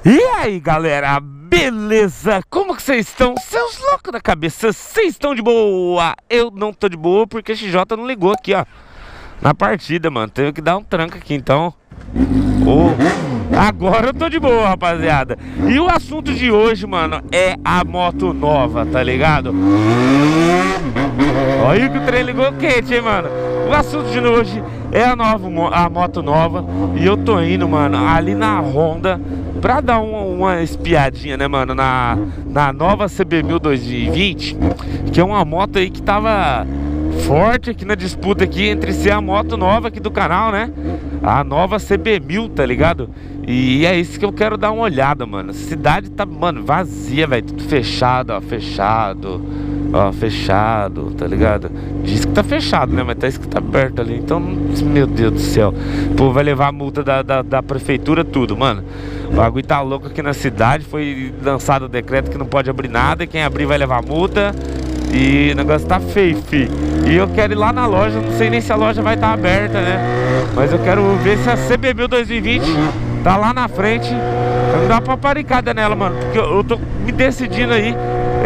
E aí galera, beleza? Como que vocês estão? Seus loucos da cabeça, vocês estão de boa? Eu não tô de boa porque a XJ não ligou aqui, ó, na partida, mano. Teve que dar um tranco aqui, então agora eu tô de boa, rapaziada. E o assunto de hoje, mano, é a moto nova, tá ligado? Olha que o trem ligou quente, hein, mano. O assunto de hoje é a moto nova. E eu tô indo, mano, ali na Honda pra dar uma espiadinha, né, mano, na nova CB1000 2020, que é uma moto aí que tava forte aqui na disputa aqui entre ser a moto nova aqui do canal, né? A nova CB1000, tá ligado? E é isso que eu quero dar uma olhada, mano. A cidade tá, mano, vazia, velho. Tudo fechado, ó, fechado. Ó, fechado, tá ligado? Diz que tá fechado, né? Mas tá escrito aberto ali. Então, meu Deus do céu. Pô, vai levar a multa da prefeitura, tudo, mano. O bagulho tá louco aqui na cidade. Foi lançado o decreto que não pode abrir nada. E quem abrir vai levar multa. E o negócio tá feio, fi. E eu quero ir lá na loja. Não sei nem se a loja vai estar aberta, né? Mas eu quero ver se a CB1000 2020 tá lá na frente. Eu vou dar uma paparicada nela, mano. Porque eu tô me decidindo aí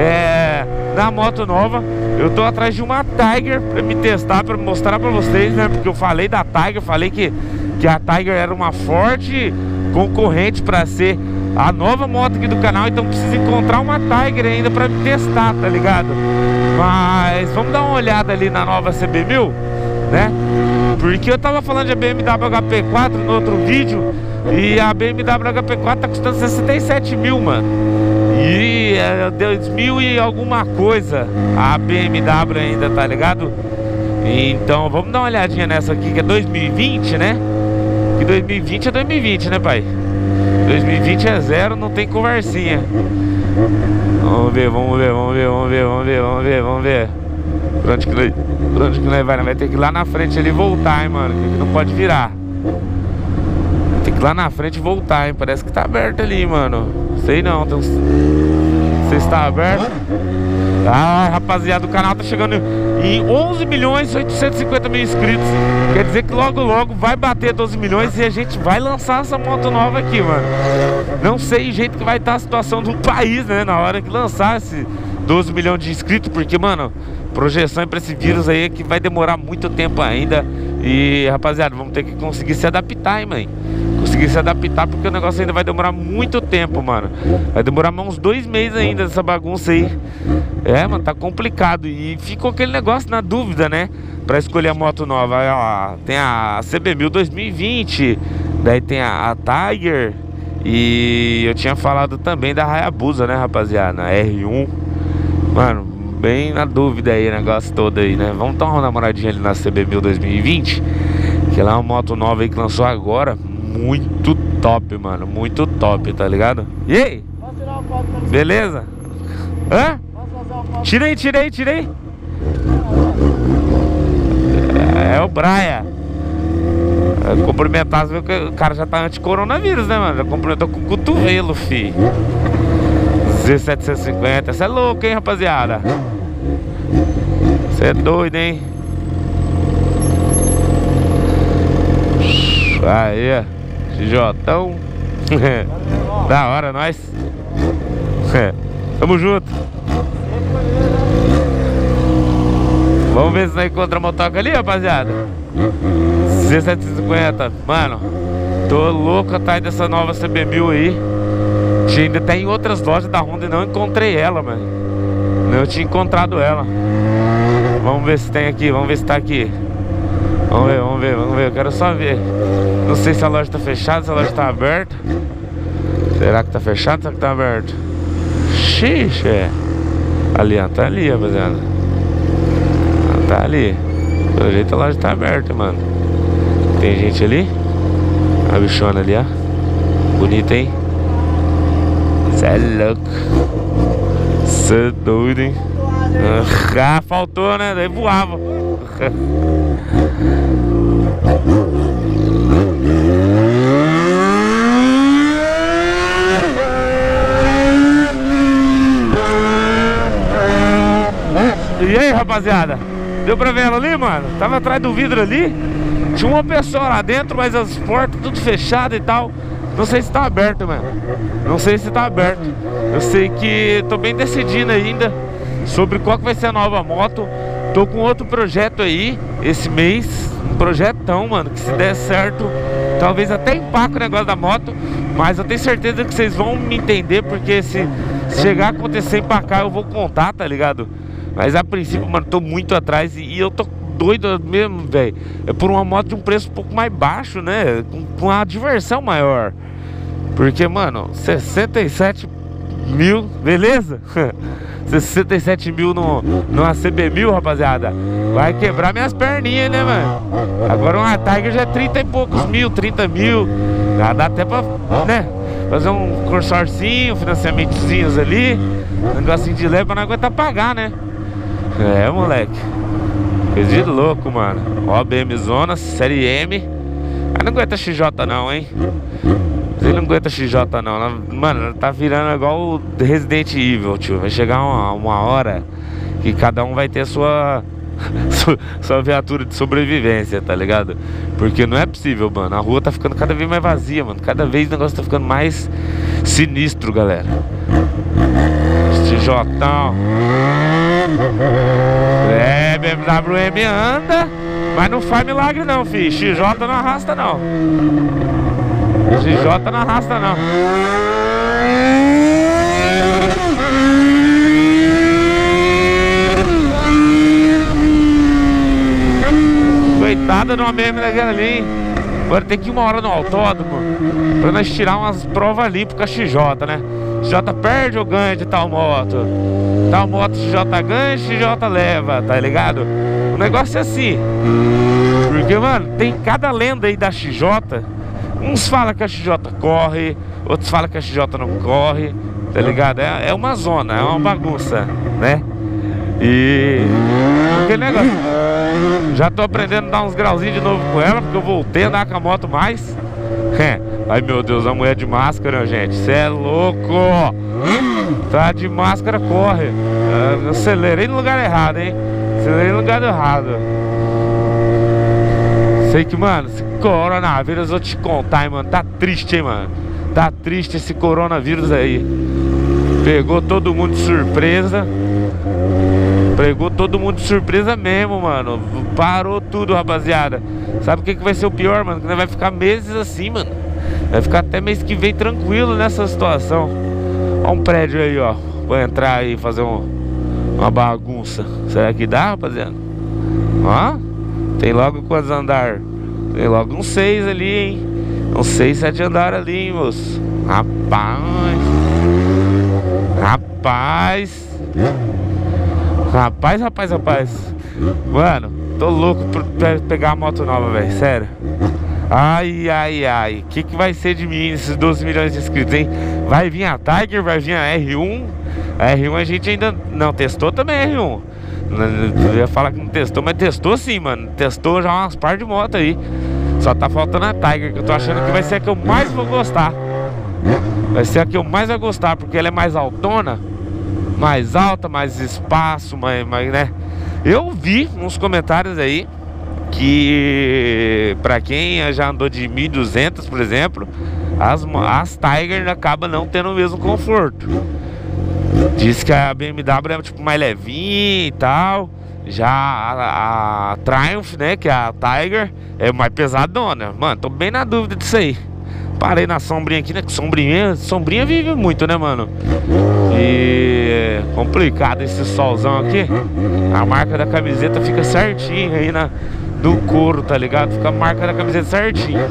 na moto nova. Eu tô atrás de uma Tiger pra me testar, pra mostrar pra vocês, né? Porque eu falei da Tiger, falei que a Tiger era uma forte concorrente pra ser a nova moto aqui do canal. Então preciso encontrar uma Tiger ainda pra me testar, tá ligado? Mas vamos dar uma olhada ali na nova CB1000, né? Porque eu tava falando de BMW HP4 no outro vídeo. E a BMW HP4 tá custando 67 mil, mano. E é 2.000 e alguma coisa a BMW ainda, tá ligado? Então vamos dar uma olhadinha nessa aqui, que é 2020, né? Que 2020 é 2020, né, pai? 2020 é zero, não tem conversinha. Vamos ver, vamos ver, vamos ver, vamos ver, vamos ver, vamos ver, vamos ver. Por onde que nós vai? Vai ter que ir lá na frente ali e voltar, hein, mano. Que não pode virar. Tem que ir lá na frente e voltar, hein. Parece que tá aberto ali, mano. Sei não, tem uns... Não sei se tá aberto. Ah, rapaziada, o canal tá chegando em 11.850.000 inscritos. Quer dizer que logo logo vai bater 12 milhões e a gente vai lançar essa moto nova aqui, mano. Não sei o jeito que vai estar a situação do país, né, na hora que lançar esse 12 milhões de inscritos. Porque, mano, projeção pra esse vírus aí é que vai demorar muito tempo ainda. E, rapaziada, vamos ter que conseguir se adaptar, hein, mãe. Conseguir se adaptar, porque o negócio ainda vai demorar muito tempo, mano. Vai demorar uns 2 meses ainda essa bagunça aí. É, mano, tá complicado. E ficou aquele negócio na dúvida, né? Pra escolher a moto nova. Aí, ó, tem a CB1000 2020. Daí tem a Tiger. E eu tinha falado também da Hayabusa, né, rapaziada? A R1. Mano, bem na dúvida aí, o negócio todo aí, né? Vamos dar uma namoradinha ali na CB1000 2020. Que ela é uma moto nova aí que lançou agora. Muito top, mano. Muito top, tá ligado? E aí? Posso tirar uma foto pra você? Beleza? Hã? Posso fazer uma foto? Tirei. É o Braia. Cumprimentar, você viu que o cara já tá anti-coronavírus, né, mano? Já cumprimentou com o cotovelo, fi. Z750. Você é louco, hein, rapaziada? Você é doido, hein? Aí, XJão. Da hora, nós. Tamo junto. Vamos ver se nós encontramos a motoca ali, rapaziada. Z750. Mano, tô louco atrás dessa nova CB1000 aí. Ainda tem em outras lojas da Honda e não encontrei ela, mano. Não tinha encontrado ela. Vamos ver se tem aqui, vamos ver se tá aqui. Vamos ver, eu quero só ver. Não sei se a loja tá fechada, se a loja tá aberta. Será que tá fechado ou será que tá aberto? Xixe. Ali, ó, tá ali, rapaziada. Tá ali. Pelo jeito a loja tá aberta, mano. Tem gente ali. A bichona ali, ó. Bonita, hein? Cê é louco. Cê é doido, hein? Ah, faltou, né? Daí voava. E aí, rapaziada? Deu pra ver ela ali, mano? Tava atrás do vidro ali. Tinha uma pessoa lá dentro, mas as portas tudo fechadas e tal. Não sei se tá aberto, mano. Não sei se tá aberto. Eu sei que tô bem decidindo ainda sobre qual que vai ser a nova moto. Tô com outro projeto aí esse mês. Um projetão, mano, que se der certo, talvez até empaque o negócio da moto. Mas eu tenho certeza que vocês vão me entender, porque se chegar a acontecer empacar, eu vou contar, tá ligado? Mas a princípio, mano, tô muito atrás e eu tô doido mesmo, velho. É por uma moto de um preço um pouco mais baixo, né? Com uma diversão maior. Porque, mano, 67 mil, beleza? 67 mil numa CB1000, rapaziada. Vai quebrar minhas perninhas, né, mano? Agora uma Tiger já é 30 e poucos mil, 30 mil. Já dá até pra, né, fazer um consorcinho, financiamentozinhos ali. Um negocinho de leve pra não aguentar pagar, né? É, moleque. Coisa de louco, mano. Ó, BM Zona, série M. Mas não aguenta XJ não, hein? Ele não aguenta XJ não. Mano, ela tá virando igual o Resident Evil, tio. Vai chegar uma hora que cada um vai ter sua viatura de sobrevivência, tá ligado? Porque não é possível, mano. A rua tá ficando cada vez mais vazia, mano. Cada vez o negócio tá ficando mais sinistro, galera. XJ. É, BMW M anda, mas não faz milagre não, filho. XJ não arrasta não. XJ não arrasta não. Coitada de uma BMW daquela ali, hein? Agora tem que ir uma hora no autódromo pra nós tirar umas provas ali com a XJ, né? XJ perde ou ganha de tal moto? Tal moto XJ ganha, XJ leva, tá ligado? O negócio é assim. Porque, mano, tem cada lenda aí da XJ. Uns falam que a XJ corre, outros falam que a XJ não corre, tá ligado? É uma zona, é uma bagunça, né? E aquele negócio. Já tô aprendendo a dar uns grauzinhos de novo com ela, porque eu voltei a andar com a moto mais. Ai meu Deus, a mulher de máscara, gente. Cê é louco. Tá de máscara, corre. Eu acelerei no lugar errado, hein? Acelerei no lugar errado. Sei que, mano, esse coronavírus, eu vou te contar, hein, mano. Tá triste, hein, mano. Tá triste esse coronavírus aí. Pegou todo mundo de surpresa. Pegou todo mundo de surpresa mesmo, mano. Parou tudo, rapaziada. Sabe o que vai ser o pior, mano? Que vai ficar meses assim, mano. Vai ficar até mês que vem tranquilo nessa situação. Ó um prédio aí, ó. Vou entrar aí e fazer uma bagunça. Será que dá, rapaziada? Ó. Tem logo quantos andares? Tem logo uns 6 ali, hein? Uns 6, 7 andares ali, hein, moço? Rapaz. Mano, tô louco pra pegar a moto nova, velho. Sério. Ai. Que vai ser de mim nesses 12 milhões de inscritos, hein? Vai vir a Tiger, vai vir a R1. A R1 a gente ainda não testou também, a R1. Eu ia falar que não testou, mas testou sim, mano. Testou já umas par de moto aí. Só tá faltando a Tiger, que eu tô achando que vai ser a que eu mais vou gostar. Vai ser a que eu mais vou gostar, porque ela é mais altona, mais alta, mais espaço, mais, né? Eu vi uns comentários aí que pra quem já andou de 1200, por exemplo, as Tiger acabam não tendo o mesmo conforto. Diz que a BMW é tipo mais levinha e tal. Já a Triumph, né, que é a Tiger, é mais pesadona. Mano, tô bem na dúvida disso aí. Parei na sombrinha aqui, né, que sombrinha vive muito, né, mano. E é complicado esse solzão aqui. A marca da camiseta fica certinho aí no couro, tá ligado? Fica a marca da camiseta certinho.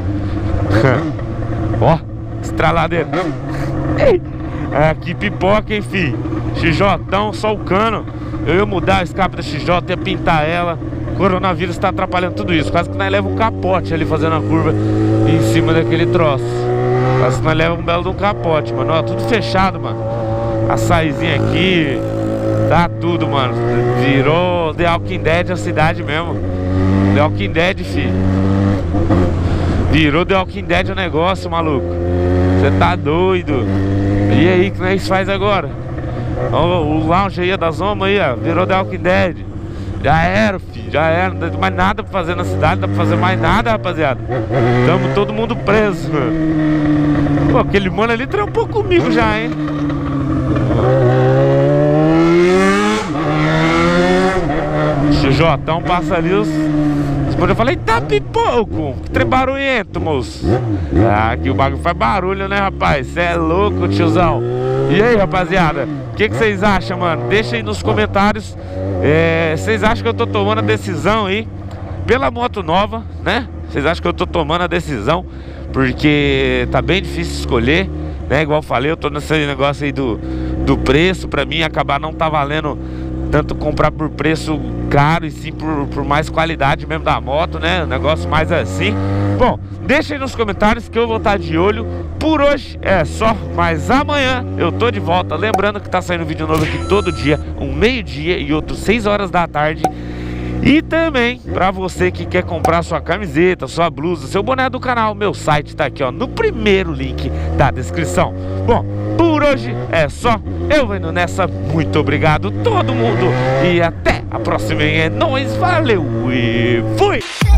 Ó, estraladeira. Aqui pipoca, hein, fi. XJão, só o cano. Eu ia mudar a escape da XJ, ia pintar ela. O coronavírus tá atrapalhando tudo isso. Quase que nós leva um capote ali fazendo a curva em cima daquele troço. Quase que nós leva um belo de um capote, mano. Ó, tudo fechado, mano. Açaizinho aqui. Tá tudo, mano. Virou The Walking Dead a cidade mesmo. The Walking Dead, fi. Virou The Walking Dead o negócio, maluco. Você tá doido. E aí, o que nós faz agora? O lounge aí da Zoma aí, ó, virou The Walking Dead. Já era, filho, já era. Não tem mais nada pra fazer na cidade, não dá pra fazer mais nada, rapaziada. Tamo todo mundo preso, mano. Pô, aquele mano ali trampou comigo já, hein? O Jotão passa ali os... Eu falei, tá pipoco, que trem barulhento, moço. Ah, que o bagulho faz barulho, né, rapaz? Cê é louco, tiozão. E aí, rapaziada, o que vocês acham, mano? Deixa aí nos comentários. Vocês acham que eu tô tomando a decisão aí pela moto nova, né? Vocês acham que eu tô tomando a decisão porque tá bem difícil escolher, né? Igual eu falei, eu tô nesse negócio aí do preço. Pra mim, acabar não tá valendo tanto comprar por preço caro e sim por mais qualidade mesmo da moto, né? Um negócio mais assim. Bom, deixa aí nos comentários que eu vou estar de olho. Por hoje é só, mas amanhã eu tô de volta. Lembrando que tá saindo vídeo novo aqui todo dia, um meio-dia e outro 6 horas da tarde. E também, pra você que quer comprar sua camiseta, sua blusa, seu boné do canal, meu site tá aqui, ó, no primeiro link da descrição. Bom, por hoje é só. Eu vou indo nessa. Muito obrigado todo mundo. E até a próxima. É nóis, valeu e fui!